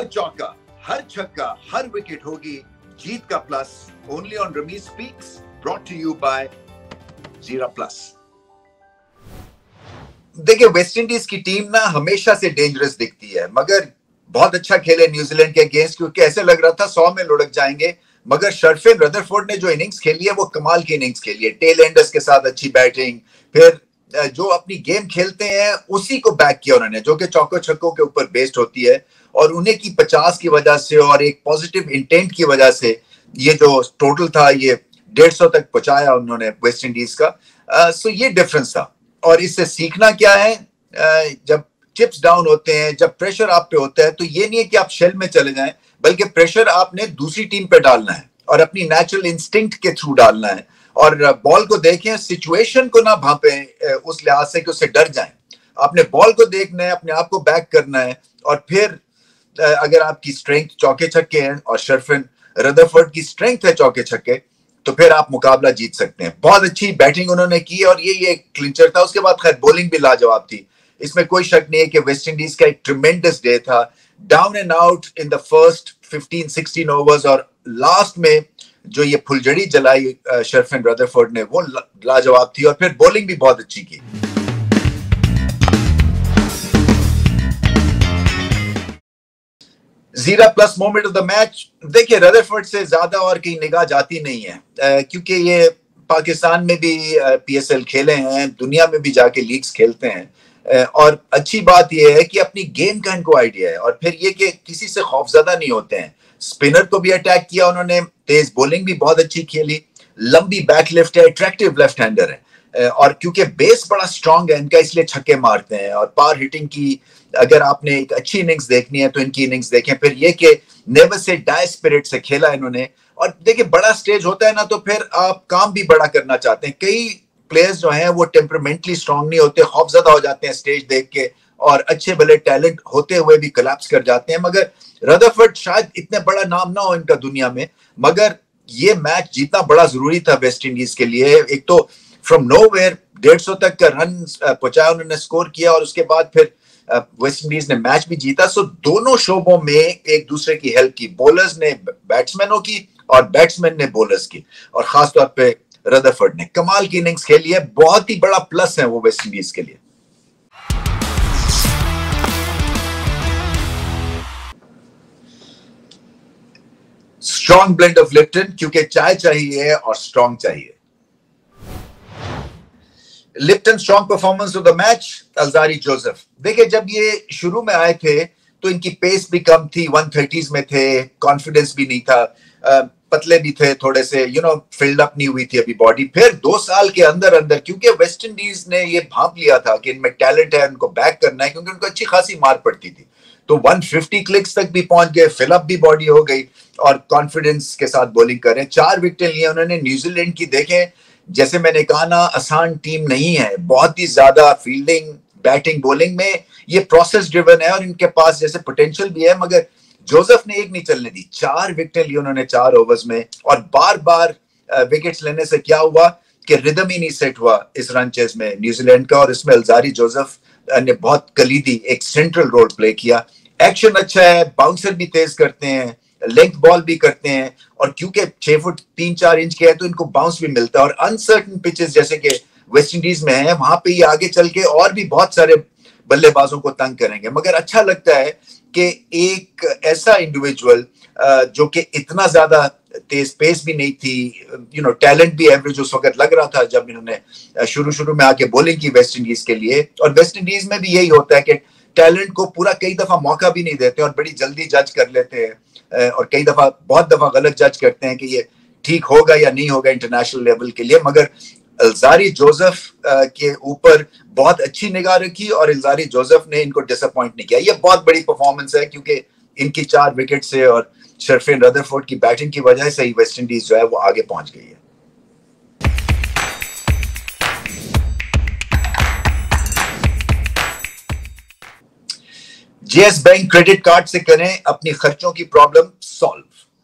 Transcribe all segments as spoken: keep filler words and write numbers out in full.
हर चौका, हर छक्का, हर विकेट होगी जीत का plus. Only on Rameez speaks, brought to you by Jeera plus. देखिए, वेस्ट इंडीज की टीम ना हमेशा से डेंजरस दिखती है, मगर बहुत अच्छा खेले न्यूजीलैंड के अगेंस्ट, क्योंकि ऐसे लग रहा था सौ में लुढ़क जाएंगे। मगर शर्फिन रदरफोर्ड ने जो इनिंग्स खेली है वो कमाल की इनिंग्स खेली है। टेल एंडर्स के साथ अच्छी बैटिंग, फिर जो अपनी गेम खेलते हैं उसी को बैक किया उन्होंने, जो कि चौको छक्कों के ऊपर बेस्ड होती है। और उन्हें की पचास की वजह से और एक पॉजिटिव इंटेंट की वजह से ये जो टोटल था ये डेढ़ सौ तक पहुंचाया उन्होंने वेस्ट इंडीज का। आ, सो ये डिफरेंस था। और इससे सीखना क्या है, आ, जब चिप्स डाउन होते हैं, जब प्रेशर आप पे होता है, तो ये नहीं है कि आप शेल में चले जाएं, बल्कि प्रेशर आपने दूसरी टीम पे डालना है और अपनी नेचुरल इंस्टिंक्ट के थ्रू डालना है। और बॉल को देखें, सिचुएशन को ना भांपें उस लिहाज से कि उससे डर जाएं। आपने बॉल को देखना है, अपने आप को बैक करना है, और फिर अगर आपकी स्ट्रेंथ चौके छक्के हैं और शर्फिन रदरफोर्ड की स्ट्रेंथ है चौके छक्के, तो फिर आप मुकाबला जीत सकते हैं। बहुत अच्छी बैटिंग उन्होंने की और ये ये क्लिंचर था। उसके बाद खैर बॉलिंग भी लाजवाब थी, इसमें कोई शक नहीं है कि वेस्ट इंडीज का एक ट्रिमेंडस डे था। Down and out in the first fifteen sixteen overs, और लास्ट में जो ये फुलझड़ी जलाई शर्फिन रदरफोर्ड ने, वो लाजवाब थी। और फिर बॉलिंग भी बहुत अच्छी की। Jeera plus moment of the match, देखिए रदरफोर्ड से ज्यादा और कहीं निगाह जाती नहीं है, क्योंकि ये पाकिस्तान में भी पीएसएल खेले हैं, दुनिया में भी जाके लीग्स खेलते हैं। और अच्छी बात यह है कि अपनी गेम का इनको आइडिया है, और फिर ये कि किसी से खौफजदा नहीं होते हैं। स्पिनर को भी अटैक किया उन्होंने, तेज बॉलिंग भी बहुत अच्छी खेली, लंबी बैक लिफ्ट है, अट्रैक्टिव लेफ्ट हैंडर है, और क्योंकि बेस बड़ा स्ट्रांग है इनका, इसलिए छक्के मारते हैं। और पार हिटिंग की अगर आपने एक अच्छी इनिंग्स देखनी है तो इनकी इनिंग्स देखें। फिर ये कि नेवर से डाई स्पिरिट से खेला इन्होंने। और देखिए, बड़ा स्टेज होता है ना, तो फिर आप काम भी बड़ा करना चाहते हैं। कई प्लेयर्स जो हैं वो टेम्परामेंटली स्ट्रांग नहीं होते, खौफजदा हो जाते हैं स्टेज देख के, और अच्छे भले टैलेंट होते हुए भी कोलैप्स कर जाते हैं। मगर रदरफोर्ड शायद इतने बड़ा नाम ना हो इनका दुनिया में, मगर ये मैच जीतना बड़ा जरूरी था वेस्ट इंडीज के लिए। एक तो फ्रॉम नोवेयर डेढ़ सौ तक का रन पहुंचाया उन्होंने, स्कोर किया, और उसके बाद फिर वेस्ट इंडीज ने मैच भी जीता। सो दोनों शोबों में एक दूसरे की हेल्प की, बॉलर्स ने बैट्समैनों की और बैट्समैन ने बॉलर्स की। और खासतौर पे रदरफोर्ड ने कमाल की इनिंग्स खेली है, बहुत ही बड़ा प्लस है वो वेस्ट इंडीज के लिए। स्ट्रॉन्ग ब्लेंड ऑफ लिप्टन, क्योंकि चाय चाहिए और स्ट्रॉन्ग चाहिए। Lipton strong performance of the match, Alzarri Joseph. देखिए, जब ये शुरू में आए थे तो इनकी पेस भी कम थी, वन थर्टीज में थे, कॉन्फिडेंस भी नहीं था, पतले भी थे थोड़े से, यू नो फिल्ड अप नहीं हुई थी अभी बॉडी। फिर दो साल के अंदर अंदर, क्योंकि वेस्ट इंडीज ने ये भांप लिया था कि इनमें टैलेंट है, उनको बैक करना है, क्योंकि उनको अच्छी खासी मार पड़ती थी, तो एक सौ पचास क्लिक्स तक भी पहुंच गए, फिलअप भी बॉडी हो गई, और कॉन्फिडेंस के साथ बॉलिंग कर रहे हैं। चार विकेट लिए उन्होंने न्यूजीलैंड की। देखें, जैसे मैंने कहा ना, आसान टीम नहीं है, बहुत ही ज्यादा फील्डिंग, बैटिंग, बॉलिंग में ये प्रोसेस ड्रिवन है, और इनके पास जैसे पोटेंशियल भी है। मगर जोसेफ ने एक नहीं चलने दी, चार विकेट लिए उन्होंने चार ओवर्स में। और बार बार विकेट्स लेने से क्या हुआ कि रिदम ही नहीं सेट हुआ इस रन चेस में न्यूजीलैंड का, और इसमें अल्जारी जोसेफ ने बहुत कलीदी एक सेंट्रल रोल प्ले किया। एक्शन अच्छा है, बाउंसर भी तेज करते हैं, लेंथ बॉल भी करते हैं, और क्योंकि छह फुट तीन चार इंच के है तो इनको बाउंस भी मिलता है। और अनसर्टन पिचेस जैसे कि वेस्ट इंडीज में है, वहां पे ये आगे चल के और भी बहुत सारे बल्लेबाजों को तंग करेंगे। मगर अच्छा लगता है कि एक ऐसा इंडिविजुअल जो कि इतना ज्यादा तेज पेस भी नहीं थी, यू नो टैलेंट भी एवरेज उस वक्त लग रहा था जब इन्होंने शुरू शुरू में आके बॉलिंग की वेस्ट इंडीज के लिए। और वेस्ट इंडीज में भी यही होता है कि टैलेंट को पूरा कई दफा मौका भी नहीं देते और बड़ी जल्दी जज कर लेते हैं, और कई दफा बहुत दफा गलत जज करते हैं कि ये ठीक होगा या नहीं होगा इंटरनेशनल लेवल के लिए। मगर अल्जारी जोसेफ के ऊपर बहुत अच्छी निगाह रखी और अल्जारी जोसेफ ने इनको डिसअपॉइंट नहीं किया। ये बहुत बड़ी परफॉर्मेंस है, क्योंकि इनकी चार विकेट से और शर्फिन रदरफोर्ड की बैटिंग की वजह से ही वेस्ट इंडीज जो है वो आगे पहुंच गई है। जेएस बैंक क्रेडिट कार्ड से करें अपनी खर्चों की problem solve.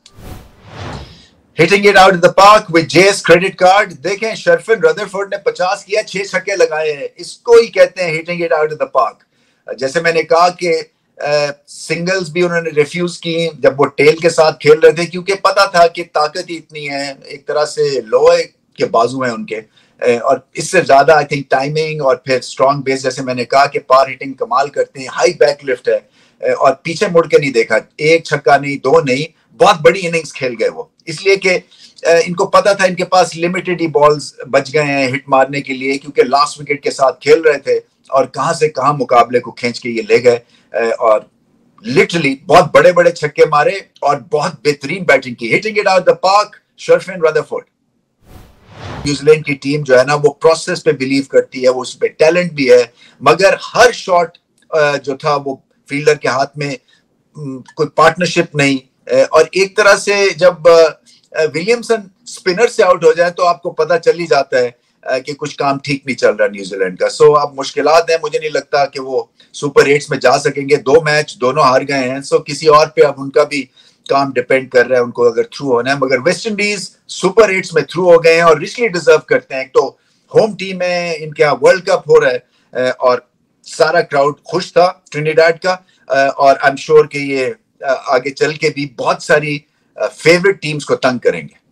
Hitting it out the park with JS credit card. देखें, शर्फिन रदरफोर्ड ने पचास किया, छह छक्के लगाए हैं, इसको ही कहते हैं hitting it out the park. जैसे मैंने कहा कि सिंगल्स भी उन्होंने रिफ्यूज की जब वो टेल के साथ खेल रहे थे, क्योंकि पता था कि ताकत ही इतनी है, एक तरह से लोहे के बाजू हैं उनके, और इससे ज्यादा आई थिंक टाइमिंग और फिर स्ट्रॉन्ग बेस, जैसे मैंने कहा कि पावर हिटिंग कमाल करते हैं, हाई बैक लिफ्ट है और पीछे मुड़ के नहीं देखा, एक छक्का नहीं, दो नहीं, बहुत बड़ी इनिंग्स खेल गए वो, इसलिए कि इनको पता था इनके पास लिमिटेड ही बॉल्स बच गए हैं हिट मारने के लिए, क्योंकि लास्ट विकेट के साथ खेल रहे थे और कहां से कहां मुकाबले को खींच के ये ले गए और लिटरली बहुत बड़े बड़े छक्के मारे और बहुत बेहतरीन बैटिंग की, hitting it out the park, Sherfane Rutherford. New Zealand की टीम जो है ना वो प्रोसेस पे बिलीव करती है, वो उसपे टैलेंट भी है, मगर हर शॉट जो था वो फील्डर के हाथ में कोई पार्टनरशिप नहीं, और एक तरह से जब विलियमसन स्पिनर से आउट हो जाए तो आपको पता चल ही जाता है कि कुछ काम ठीक नहीं चल रहा न्यूजीलैंड का। सो अब मुश्किलात हैं, मुझे नहीं लगता कि वो सुपर एट्स में जा सकेंगे, दो मैच दोनों हार गए हैं, सो किसी और पे अब उनका भी काम डिपेंड कर रहा है उनको अगर थ्रू होना है, मगर वेस्ट इंडीज सुपर एट्स में थ्रू हो गए हैं और रिचली डिजर्व करते हैं। तो होम टीम है, इनके यहाँ वर्ल्ड कप हो रहा है और सारा क्राउड खुश था ट्रिनिडाड का, और आई एम श्योर कि ये आगे चल के भी बहुत सारी फेवरेट टीम्स को तंग करेंगे।